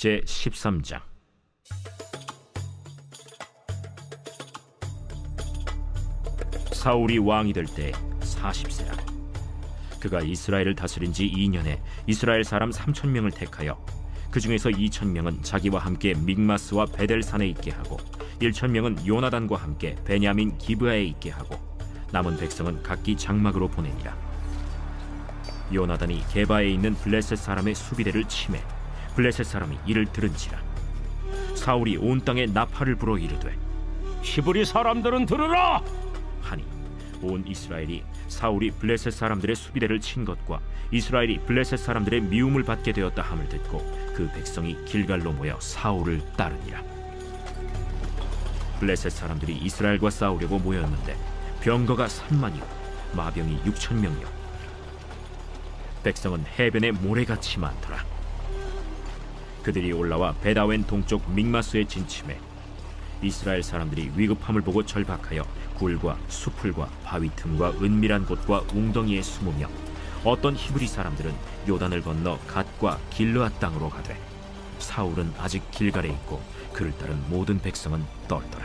제13장. 사울이 왕이 될 때 40세라. 그가 이스라엘을 다스린 지 2년에 이스라엘 사람 3,000명을 택하여 그 중에서 2,000명은 자기와 함께 믹마스와 베델산에 있게 하고 1,000명은 요나단과 함께 베냐민 기브아에 있게 하고 남은 백성은 각기 장막으로 보내니라. 요나단이 게바에 있는 블레셋 사람의 수비대를 치매 블레셋 사람이 이를 들은지라. 사울이 온 땅에 나팔을 불어 이르되 히브리 사람들은 들으라 하니 온 이스라엘이 사울이 블레셋 사람들의 수비대를 친 것과 이스라엘이 블레셋 사람들의 미움을 받게 되었다 함을 듣고 그 백성이 길갈로 모여 사울을 따르니라. 블레셋 사람들이 이스라엘과 싸우려고 모였는데 병거가 3만이요 마병이 6,000명이요 백성은 해변에 모래같이 많더라. 그들이 올라와 베다웬 동쪽 믹마스에 진침해 이스라엘 사람들이 위급함을 보고 절박하여 굴과 수풀과 바위 틈과 은밀한 곳과 웅덩이에 숨으며 어떤 히브리 사람들은 요단을 건너 갓과 길르앗 땅으로 가되 사울은 아직 길갈에 있고 그를 따른 모든 백성은 떨더라.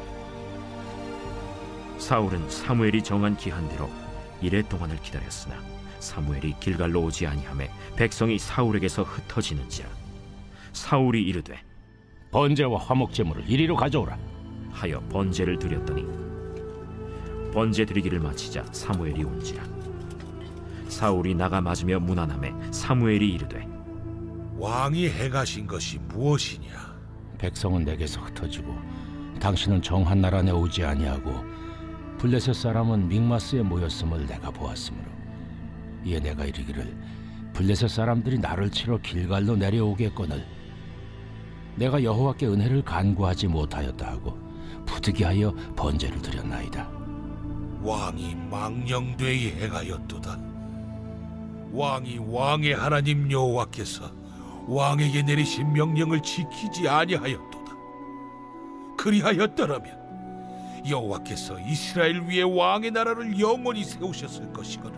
사울은 사무엘이 정한 기한대로 이레 동안을 기다렸으나 사무엘이 길갈로 오지 아니하매 백성이 사울에게서 흩어지는지라. 사울이 이르되 번제와 화목 제물을 이리로 가져오라 하여 번제를 드렸더니 번제 드리기를 마치자 사무엘이 온지라. 사울이 나가 맞으며 문안하매 사무엘이 이르되 왕이 행하신 것이 무엇이냐? 백성은 내게서 흩어지고 당신은 정한 나라에 오지 아니하고 블레셋 사람은 믹마스에 모였음을 내가 보았으므로 이에 내가 이르기를 블레셋 사람들이 나를 치러 길갈로 내려오겠거늘 내가 여호와께 은혜를 간구하지 못하였다 하고 부득이하여 번제를 드렸나이다. 왕이 망령되이 행하였도다. 왕이 왕의 하나님 여호와께서 왕에게 내리신 명령을 지키지 아니하였도다. 그리하였더라면 여호와께서 이스라엘 위에 왕의 나라를 영원히 세우셨을 것이거늘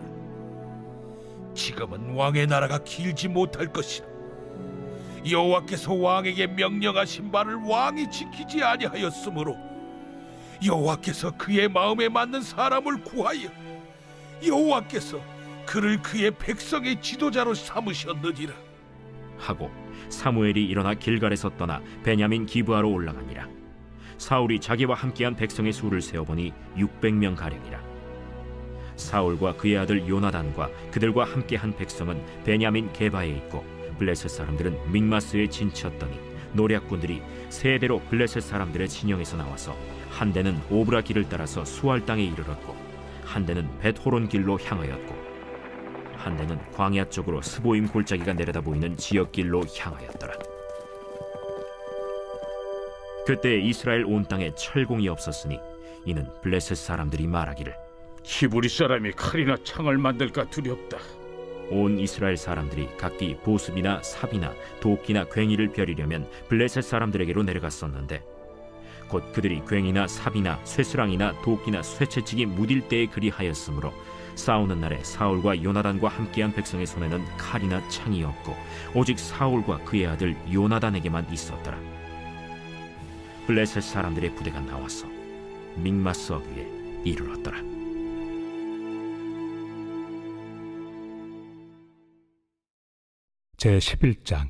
지금은 왕의 나라가 길지 못할 것이라. 여호와께서 왕에게 명령하신 바를 왕이 지키지 아니하였으므로 여호와께서 그의 마음에 맞는 사람을 구하여 여호와께서 그를 그의 백성의 지도자로 삼으셨느니라 하고 사무엘이 일어나 길갈에서 떠나 베냐민 기브아로 올라가니라. 사울이 자기와 함께한 백성의 수를 세어보니 600명 가량이라. 사울과 그의 아들 요나단과 그들과 함께한 백성은 베냐민 게바에 있고 블레셋 사람들은 믹마스에 진쳤더니 노략군들이 세 대로 블레셋 사람들의 진영에서 나와서 한 대는 오브라 길을 따라서 수알 땅에 이르렀고 한 대는 벳호론 길로 향하였고 한 대는 광야 쪽으로 스보임 골짜기가 내려다 보이는 지역길로 향하였더라. 그때 이스라엘 온 땅에 철공이 없었으니 이는 블레셋 사람들이 말하기를 히브리 사람이 칼이나 창을 만들까 두렵다. 온 이스라엘 사람들이 각기 보습이나 삽이나 도끼나 괭이를 벼리려면 블레셋 사람들에게로 내려갔었는데 곧 그들이 괭이나 삽이나 쇠스랑이나 도끼나 쇠채찍이 무딜 때에 그리하였으므로 싸우는 날에 사울과 요나단과 함께한 백성의 손에는 칼이나 창이 없고 오직 사울과 그의 아들 요나단에게만 있었더라. 블레셋 사람들의 부대가 나와서 믹마스 어귀에 이르렀더라. 제11장.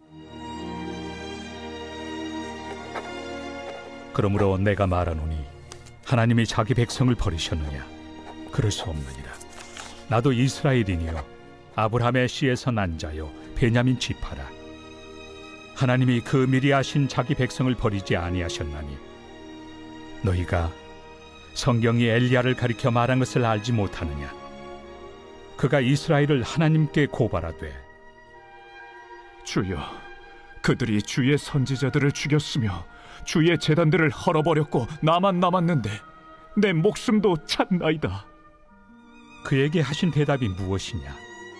그러므로 내가 말하노니 하나님이 자기 백성을 버리셨느냐? 그럴 수 없느니라. 나도 이스라엘이니요 아브라함의 씨에서 난 자요 베냐민 지파라. 하나님이 그 미리 아신 자기 백성을 버리지 아니하셨나니 너희가 성경이 엘리야를 가리켜 말한 것을 알지 못하느냐? 그가 이스라엘을 하나님께 고발하되 주여, 그들이 주의 선지자들을 죽였으며 주의 제단들을 헐어버렸고 나만 남았는데 내 목숨도 찼나이다. 그에게 하신 대답이 무엇이냐?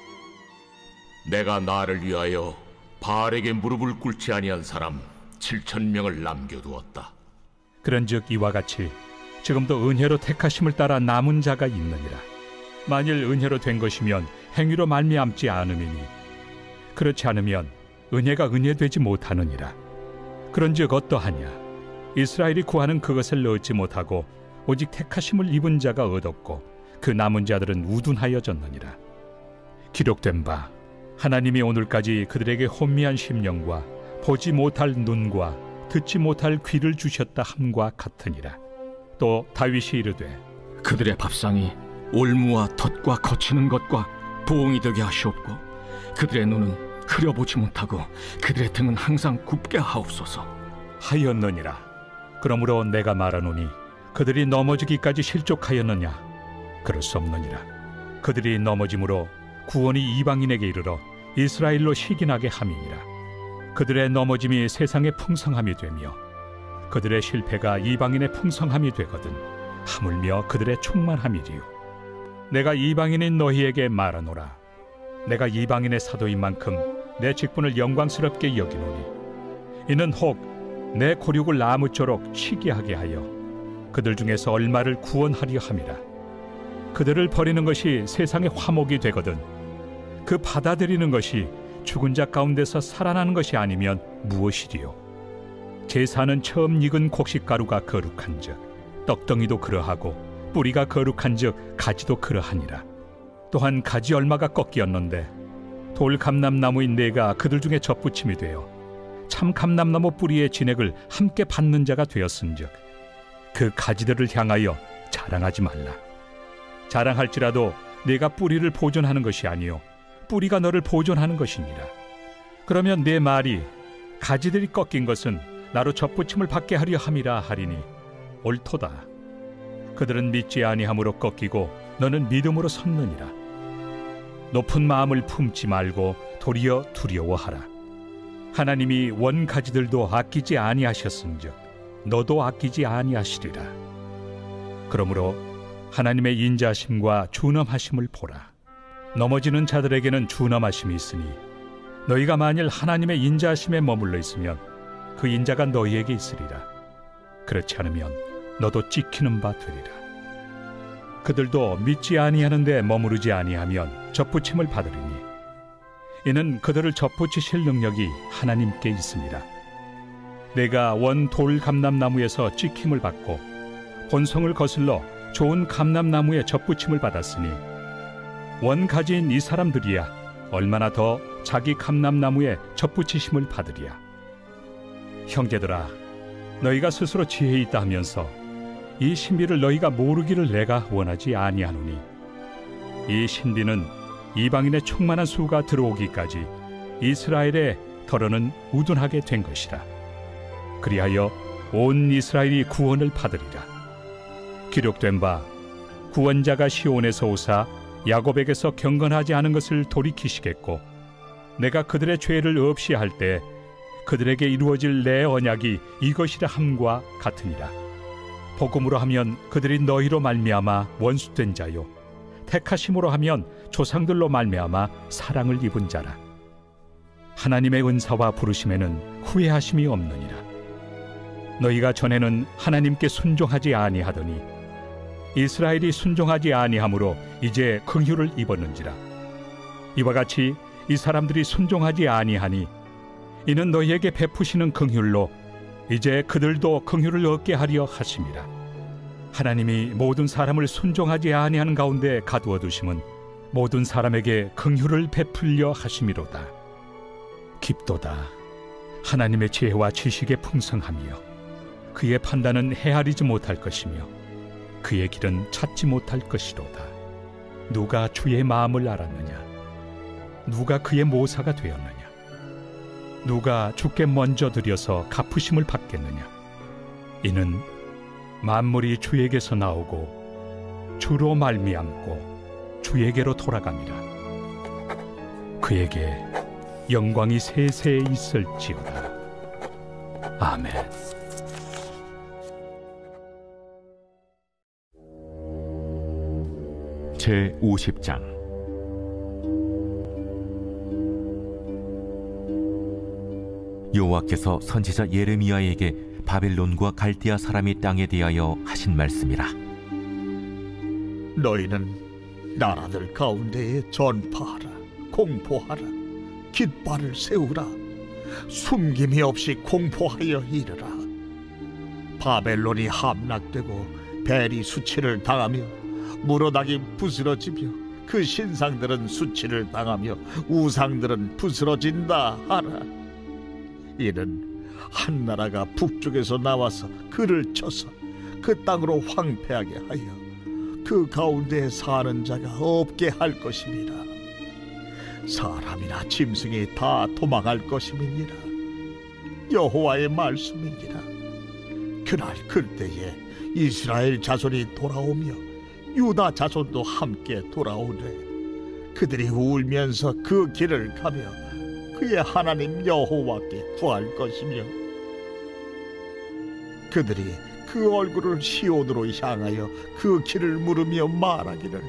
내가 나를 위하여 바알에게 무릎을 꿇지 아니한 사람 7,000명을 남겨두었다. 그런즉 이와 같이 지금도 은혜로 택하심을 따라 남은 자가 있느니라. 만일 은혜로 된 것이면 행위로 말미암지 않음이니 그렇지 않으면 은혜가 은혜되지 못하느니라. 그런즉 어떠하냐? 이스라엘이 구하는 그것을 얻지 못하고 오직 택하심을 입은 자가 얻었고 그 남은 자들은 우둔하여졌느니라. 기록된 바 하나님이 오늘까지 그들에게 혼미한 심령과 보지 못할 눈과 듣지 못할 귀를 주셨다 함과 같으니라. 또 다윗이 이르되 그들의 밥상이 올무와 덫과 거치는 것과 부엉이 되게 하시옵고 그들의 눈은 흐려보지 못하고 그들의 등은 항상 굽게 하옵소서 하였느니라. 그러므로 내가 말하노니 그들이 넘어지기까지 실족하였느냐? 그럴 수 없느니라. 그들이 넘어짐으로 구원이 이방인에게 이르러 이스라엘로 시기나게 함이니라. 그들의 넘어짐이 세상의 풍성함이 되며 그들의 실패가 이방인의 풍성함이 되거든 하물며 그들의 충만함이리요. 내가 이방인인 너희에게 말하노라. 내가 이방인의 사도인 만큼 내 직분을 영광스럽게 여기노니 이는 혹 내 고륙을 아무쪼록 시기하게 하여 그들 중에서 얼마를 구원하려 함이라. 그들을 버리는 것이 세상의 화목이 되거든 그 받아들이는 것이 죽은 자 가운데서 살아나는 것이 아니면 무엇이리요? 제사는 처음 익은 곡식가루가 거룩한즉 떡덩이도 그러하고 뿌리가 거룩한즉 가지도 그러하니라. 또한 가지 얼마가 꺾이었는데 돌 감람나무인 내가 그들 중에 접붙임이 되어 참 감람나무 뿌리의 진액을 함께 받는 자가 되었은즉 그 가지들을 향하여 자랑하지 말라. 자랑할지라도 내가 뿌리를 보존하는 것이 아니요 뿌리가 너를 보존하는 것이니라. 그러면 내 말이 가지들이 꺾인 것은 나로 접붙임을 받게 하려 함이라 하리니 옳도다. 그들은 믿지 아니함으로 꺾이고 너는 믿음으로 섰느니라. 높은 마음을 품지 말고 도리어 두려워하라. 하나님이 원 가지들도 아끼지 아니하셨은즉 너도 아끼지 아니하시리라. 그러므로 하나님의 인자하심과 준엄하심을 보라. 넘어지는 자들에게는 준엄하심이 있으니 너희가 만일 하나님의 인자하심에 머물러 있으면 그 인자가 너희에게 있으리라. 그렇지 않으면 너도 찍히는 바 되리라. 그들도 믿지 아니하는데 머무르지 아니하면 접붙임을 받으리니 이는 그들을 접붙이실 능력이 하나님께 있습니다. 내가 원 돌 감람나무에서 찍힘을 받고 본성을 거슬러 좋은 감람나무에 접붙임을 받았으니 원 가지인 이 사람들이야 얼마나 더 자기 감람나무에 접붙이심을 받으리야. 형제들아, 너희가 스스로 지혜 있다 하면서 이 신비를 너희가 모르기를 내가 원하지 아니하노니 이 신비는 이방인의 충만한 수가 들어오기까지 이스라엘의 더러는 우둔하게 된 것이라. 그리하여 온 이스라엘이 구원을 받으리라. 기록된 바 구원자가 시온에서 오사 야곱에게서 경건하지 않은 것을 돌이키시겠고 내가 그들의 죄를 없이 할 때 그들에게 이루어질 내 언약이 이것이라 함과 같으니라. 복음으로 하면 그들이 너희로 말미암아 원수된 자요 택하심으로 하면 조상들로 말미암아 사랑을 입은 자라. 하나님의 은사와 부르심에는 후회하심이 없느니라. 너희가 전에는 하나님께 순종하지 아니하더니 이스라엘이 순종하지 아니하므로 이제 긍휼을 입었는지라. 이와 같이 이 사람들이 순종하지 아니하니 이는 너희에게 베푸시는 긍휼로 이제 그들도 긍휼을 얻게 하려 하심이라. 하나님이 모든 사람을 순종하지 아니하는 가운데 가두어 두심은 모든 사람에게 긍휼을 베풀려 하심이로다. 깊도다. 하나님의 지혜와 지식의 풍성함이여 그의 판단은 헤아리지 못할 것이며 그의 길은 찾지 못할 것이로다. 누가 주의 마음을 알았느냐? 누가 그의 모사가 되었느냐? 누가 주께 먼저 드려서 갚으심을 받겠느냐? 이는 만물이 주에게서 나오고 주로 말미암고 주에게로 돌아갑니다. 그에게 영광이 세세에 있을지어다. 아멘. 제50장 여호와께서 선지자 예레미야에게 바벨론과 갈대아 사람의 땅에 대하여 하신 말씀이라. 너희는 나라들 가운데에 전파하라, 공포하라, 깃발을 세우라, 숨김이 없이 공포하여 이르라. 바벨론이 함락되고 벨이 수치를 당하며 무로닥이 부스러지며 그 신상들은 수치를 당하며 우상들은 부스러진다 하라. 이는 한 나라가 북쪽에서 나와서 그를 쳐서 그 땅으로 황폐하게 하여 그 가운데 사는 자가 없게 할 것임이라. 사람이나 짐승이 다 도망할 것임이니라. 여호와의 말씀이니라. 그날 그때에 이스라엘 자손이 돌아오며 유다 자손도 함께 돌아오되 그들이 울면서 그 길을 가며 그의 하나님 여호와께 구할 것이며 그들이 그 얼굴을 시온으로 향하여 그 길을 물으며 말하기를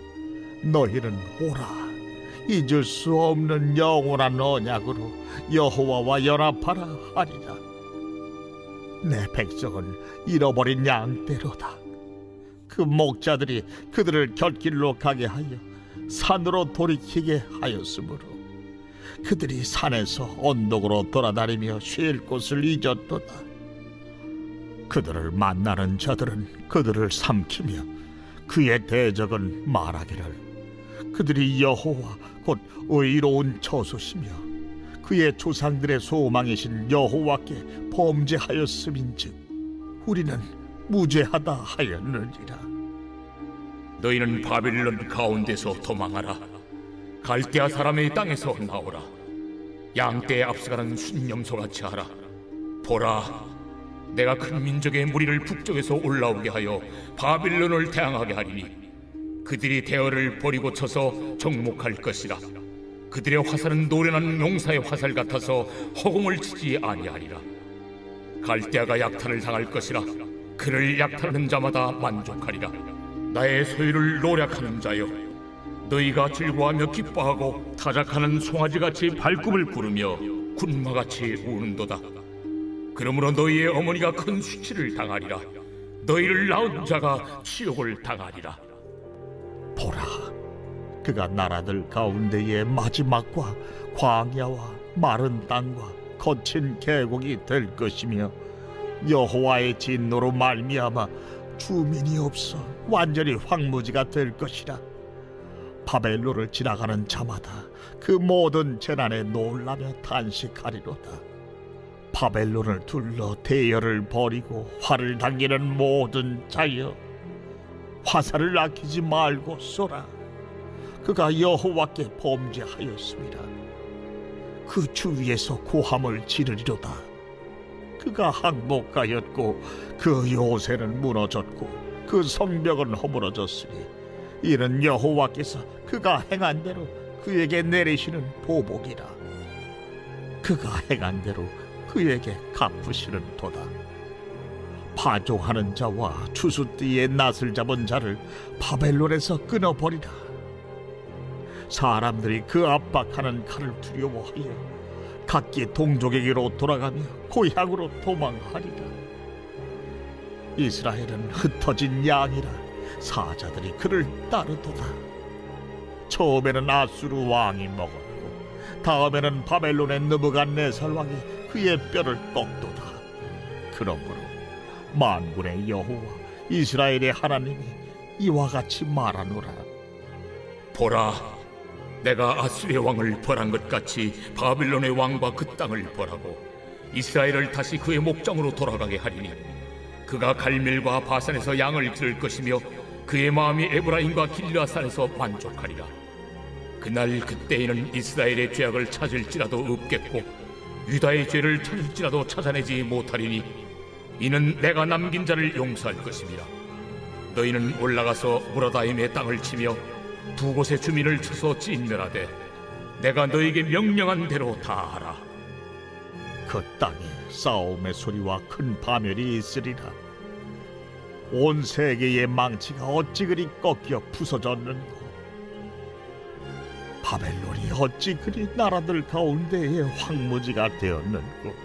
너희는 오라 잊을 수 없는 영원한 언약으로 여호와와 연합하라 하리라. 내 백성은 잃어버린 양떼로다. 그 목자들이 그들을 곁길로 가게 하여 산으로 돌이키게 하였으므로 그들이 산에서 언덕으로 돌아다니며 쉴 곳을 잊었도다. 그들을 만나는 자들은 그들을 삼키며 그의 대적은 말하기를 그들이 여호와 곧 의로운 저소시며 그의 조상들의 소망이신 여호와께 범죄하였음인즉 우리는 무죄하다 하였느니라. 너희는 바벨론 가운데서 도망하라. 갈대아 사람의 땅에서 나오라. 양떼에 앞서가는 순념소같이 하라. 보라, 내가 큰 민족의 무리를 북쪽에서 올라오게 하여 바빌론을 대항하게 하리니 그들이 대어를 버리고 쳐서 정목할 것이라. 그들의 화살은 노련한 용사의 화살 같아서 허공을 치지 아니하리라. 갈대아가 약탈을 당할 것이라. 그를 약탈하는 자마다 만족하리라. 나의 소유를 노략하는 자여, 너희가 즐거워하며 기뻐하고 타작하는 송아지같이 발꿈을 구르며 군마같이 우는도다. 그러므로 너희의 어머니가 큰 수치를 당하리라. 너희를 낳은 자가 치욕을 당하리라. 보라, 그가 나라들 가운데의 마지막과 광야와 마른 땅과 거친 계곡이 될 것이며 여호와의 진노로 말미암아 주민이 없어 완전히 황무지가 될 것이라. 바벨론을 지나가는 자마다 그 모든 재난에 놀라며 탄식하리로다. 바벨론을 둘러 대열을 벌이고 활을 당기는 모든 자여, 화살을 아끼지 말고 쏘라. 그가 여호와께 범죄하였습니다. 그 주위에서 고함을 지르리로다. 그가 항복하였고 그 요새는 무너졌고 그 성벽은 허물어졌으니 이는 여호와께서 그가 행한 대로 그에게 내리시는 보복이라. 그가 행한 대로 그에게 갚으시는 도다. 파종하는 자와 추수띠에 낫을 잡은 자를 바벨론에서 끊어버리라. 사람들이 그 압박하는 칼을 두려워하여 각기 동족에게로 돌아가며 고향으로 도망하리라. 이스라엘은 흩어진 양이라 사자들이 그를 따르도다. 처음에는 아수르 왕이 먹었고 다음에는 바벨론의 느부갓네살 왕이 그의 뼈를 꺾도다. 그러므로 만군의 여호와 이스라엘의 하나님이 이와 같이 말하노라. 보라, 내가 아수르의 왕을 벌한 것 같이 바빌론의 왕과 그 땅을 벌하고 이스라엘을 다시 그의 목장으로 돌아가게 하리니 그가 갈멜과 바산에서 양을 기를 것이며 그의 마음이 에브라임과 길르앗산에서 만족하리라. 그날 그때에는 이스라엘의 죄악을 찾을지라도 없겠고 유다의 죄를 찾을지라도 찾아내지 못하리니 이는 내가 남긴 자를 용서할 것입니다. 너희는 올라가서 무라다임의 땅을 치며 두 곳의 주민을 쳐서 진멸하되 내가 너희에게 명령한 대로 다 하라. 그 땅에 싸움의 소리와 큰 파멸이 있으리라. 온 세계의 망치가 어찌 그리 꺾여 부서졌는고, 바벨론이 어찌 그리 나라들 가운데의 황무지가 되었는고.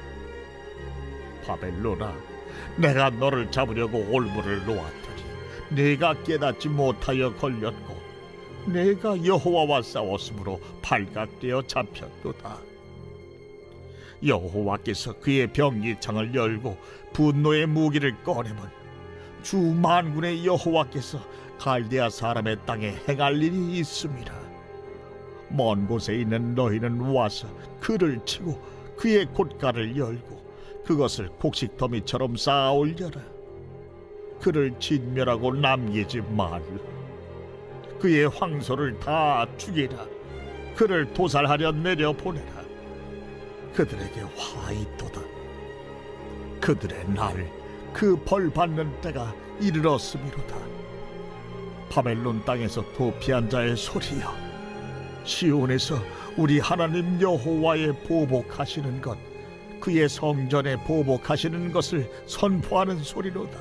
바벨론아, 내가 너를 잡으려고 올무를 놓았더니 네가 깨닫지 못하여 걸렸고 내가 여호와와 싸웠으므로 발각되어 잡혔도다. 여호와께서 그의 병기창을 열고 분노의 무기를 꺼내면 주 만군의 여호와께서 갈대아 사람의 땅에 행할 일이 있음이라. 먼 곳에 있는 너희는 와서 그를 치고 그의 곶가를 열고 그것을 곡식더미처럼 쌓아 올려라. 그를 진멸하고 남기지 말라. 그의 황소를 다 죽이라. 그를 도살하려 내려보내라. 그들에게 화 있도다. 그들의 날 그 벌 받는 때가 이르렀음이로다. 바벨론 땅에서 도피한 자의 소리여, 시온에서 우리 하나님 여호와의 보복하시는 것, 그의 성전에 보복하시는 것을 선포하는 소리로다.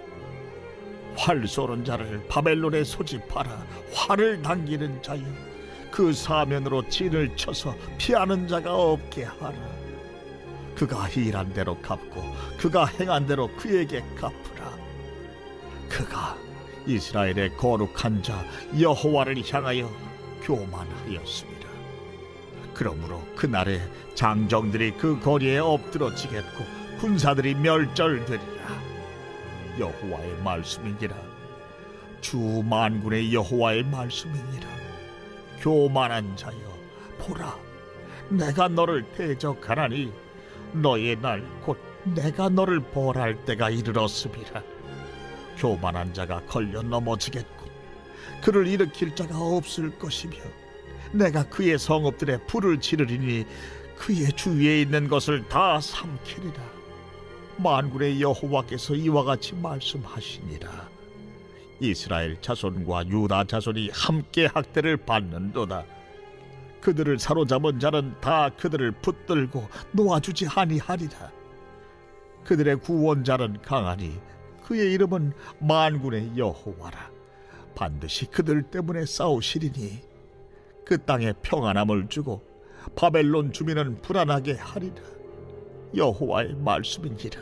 활 쏘는 자를 바벨론에 소집하라. 활을 당기는 자여, 그 사면으로 진을 쳐서 피하는 자가 없게 하라. 그가 일한 대로 갚고 그가 행한 대로 그에게 갚으라. 그가 이스라엘의 거룩한 자 여호와를 향하여 교만하였습니다. 그러므로 그날에 장정들이 그 거리에 엎드러지겠고 군사들이 멸절되리라. 여호와의 말씀이니라. 주 만군의 여호와의 말씀이니라. 교만한 자여, 보라, 내가 너를 대적하나니 너의 날 곧 내가 너를 벌할 때가 이르렀음이라. 교만한 자가 걸려 넘어지겠고 그를 일으킬 자가 없을 것이며 내가 그의 성읍들에 불을 지르리니 그의 주위에 있는 것을 다 삼키리라. 만군의 여호와께서 이와 같이 말씀하시니라. 이스라엘 자손과 유다 자손이 함께 학대를 받는도다. 그들을 사로잡은 자는 다 그들을 붙들고 놓아주지 아니하리라. 그들의 구원자는 강하니 그의 이름은 만군의 여호와라. 반드시 그들 때문에 싸우시리니 그 땅에 평안함을 주고 바벨론 주민은 불안하게 하리라. 여호와의 말씀이니라.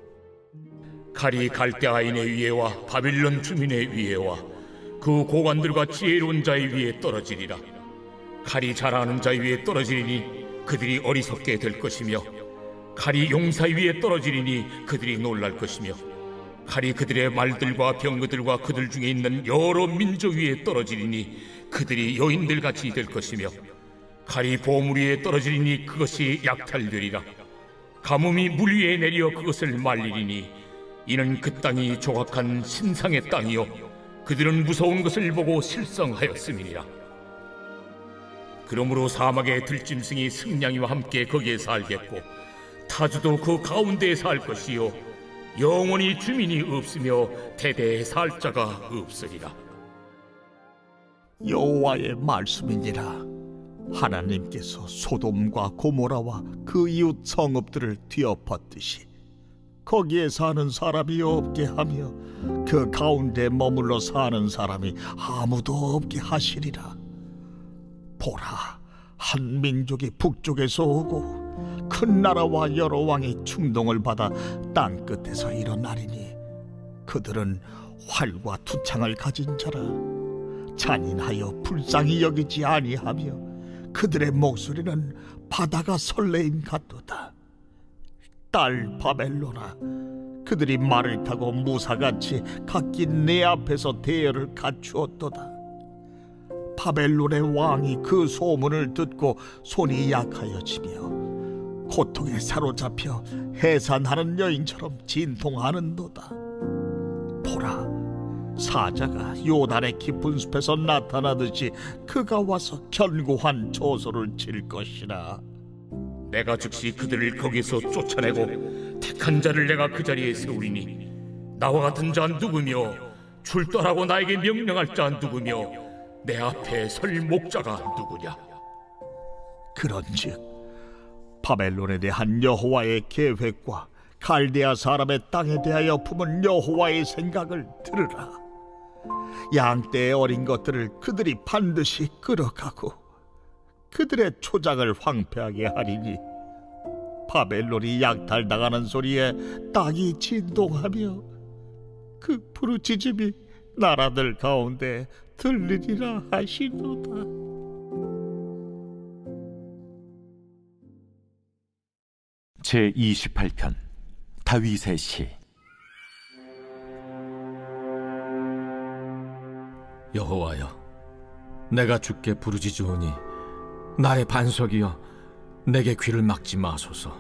칼이 갈대아인의 위에와 바빌론 주민의 위에와 그 고관들과 지혜로운 자의 위에 떨어지리라. 칼이 잘하는 자 위에 떨어지리니 그들이 어리석게 될 것이며 칼이 용사 위에 떨어지리니 그들이 놀랄 것이며 칼이 그들의 말들과 병거들과 그들 중에 있는 여러 민족 위에 떨어지리니 그들이 여인들같이 될 것이며 칼이 보물 위에 떨어지리니 그것이 약탈되리라. 가뭄이 물 위에 내려 그것을 말리리니 이는 그 땅이 조각한 신상의 땅이요 그들은 무서운 것을 보고 실성하였음이니라. 그러므로 사막의 들짐승이 승냥이와 함께 거기에 살겠고 타주도 그 가운데에 살 것이요 영원히 주민이 없으며 대대에 살 자가 없으리라. 여호와의 말씀이니라. 하나님께서 소돔과 고모라와 그 이웃 성읍들을 뒤엎었듯이 거기에 사는 사람이 없게 하며 그 가운데 머물러 사는 사람이 아무도 없게 하시리라. 보라, 한 민족이 북쪽에서 오고 큰 나라와 여러 왕이 충동을 받아 땅 끝에서 일어나리니 그들은 활과 투창을 가진 자라. 잔인하여 불쌍히 여기지 아니하며 그들의 목소리는 바다가 설레임 같도다. 딸 바벨로나, 그들이 말을 타고 무사같이 각기 내 앞에서 대열을 갖추었도다. 바벨론의 왕이 그 소문을 듣고 손이 약하여지며 고통에 사로잡혀 해산하는 여인처럼 진통하는도다. 보라, 사자가 요단의 깊은 숲에서 나타나듯이 그가 와서 견고한 조소를 칠 것이라. 내가 즉시 그들을 거기서 쫓아내고 택한 자를 내가 그 자리에 세우리니 나와 같은 자 누구며 출두하라고 나에게 명령할 자 누구며 내 앞에 설 목자가 누구냐. 그런즉 바벨론에 대한 여호와의 계획과 갈대아 사람의 땅에 대하여 품은 여호와의 생각을 들으라. 양떼의 어린 것들을 그들이 반드시 끌어가고 그들의 초장을 황폐하게 하리니 바벨론이 약탈당하는 소리에 땅이 진동하며 그 부르짖음이 나라들 가운데 들리리라 하시도다. 제28편 다윗의 시. 여호와여, 내가 주께 부르짖으오니 나의 반석이여, 내게 귀를 막지 마소서.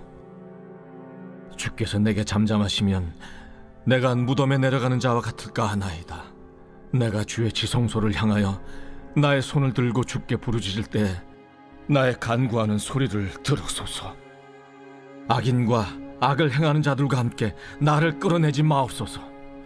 주께서 내게 잠잠하시면 내가 무덤에 내려가는 자와 같을까 하나이다. 내가 주의 지성소를 향하여 나의 손을 들고 주께 부르짖을 때 나의 간구하는 소리를 들으소서. 악인과 악을 행하는 자들과 함께 나를 끌어내지 마옵소서.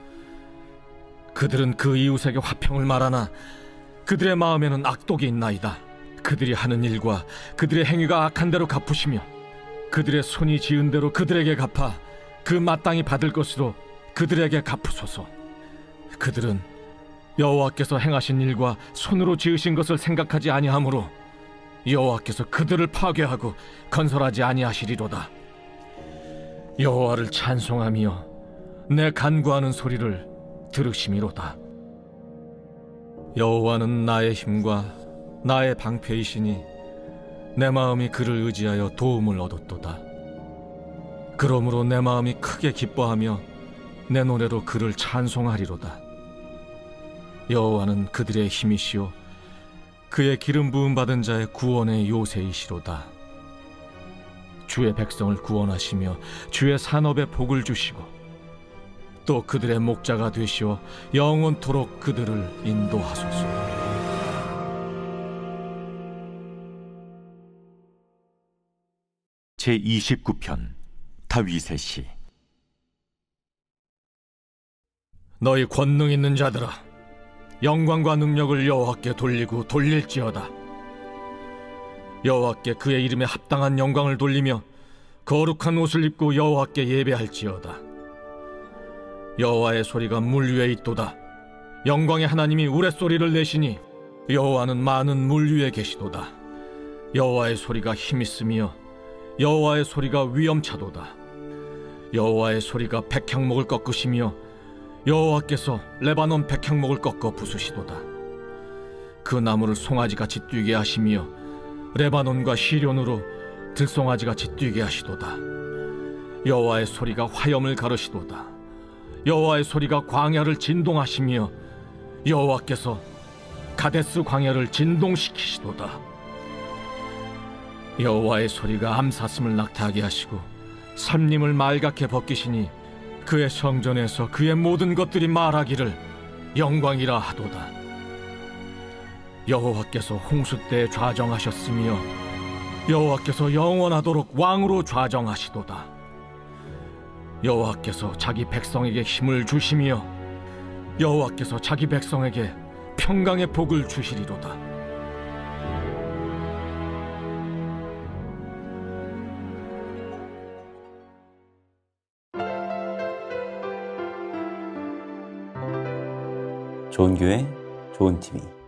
그들은 그 이웃에게 화평을 말하나 그들의 마음에는 악독이 있나이다. 그들이 하는 일과 그들의 행위가 악한 대로 갚으시며 그들의 손이 지은 대로 그들에게 갚아 그 마땅히 받을 것으로 그들에게 갚으소서. 그들은 여호와께서 행하신 일과 손으로 지으신 것을 생각하지 아니하므로 여호와께서 그들을 파괴하고 건설하지 아니하시리로다. 여호와를 찬송하며 내 간구하는 소리를 들으심이로다. 여호와는 나의 힘과 나의 방패이시니 내 마음이 그를 의지하여 도움을 얻었도다. 그러므로 내 마음이 크게 기뻐하며 내 노래로 그를 찬송하리로다. 여호와는 그들의 힘이시오, 그의 기름 부음 받은 자의 구원의 요새이시로다. 주의 백성을 구원하시며 주의 산업에 복을 주시고 또 그들의 목자가 되시어 영원토록 그들을 인도하소서. 제29편 다윗의 시. 너희 권능 있는 자들아, 영광과 능력을 여호와께 돌리고 돌릴지어다. 여호와께 그의 이름에 합당한 영광을 돌리며 거룩한 옷을 입고 여호와께 예배할지어다. 여호와의 소리가 물 위에 있도다. 영광의 하나님이 우레소리를 내시니 여호와는 많은 물 위에 계시도다. 여호와의 소리가 힘있으며 여호와의 소리가 위엄차도다. 여호와의 소리가 백향목을 꺾으시며 여호와께서 레바논 백향목을 꺾어 부수시도다. 그 나무를 송아지같이 뛰게 하시며 레바논과 시련으로 들송아지같이 뛰게 하시도다. 여호와의 소리가 화염을 가르시도다. 여호와의 소리가 광야를 진동하시며 여호와께서 가데스 광야를 진동시키시도다. 여호와의 소리가 암사슴을 낙타하게 하시고 삼림을 말갛게 벗기시니 그의 성전에서 그의 모든 것들이 말하기를 영광이라 하도다. 여호와께서 홍수 때 좌정하셨으며 여호와께서 영원하도록 왕으로 좌정하시도다. 여호와께서 자기 백성에게 힘을 주시며 여호와께서 자기 백성에게 평강의 복을 주시리로다. 좋은 교회, 좋은 TV.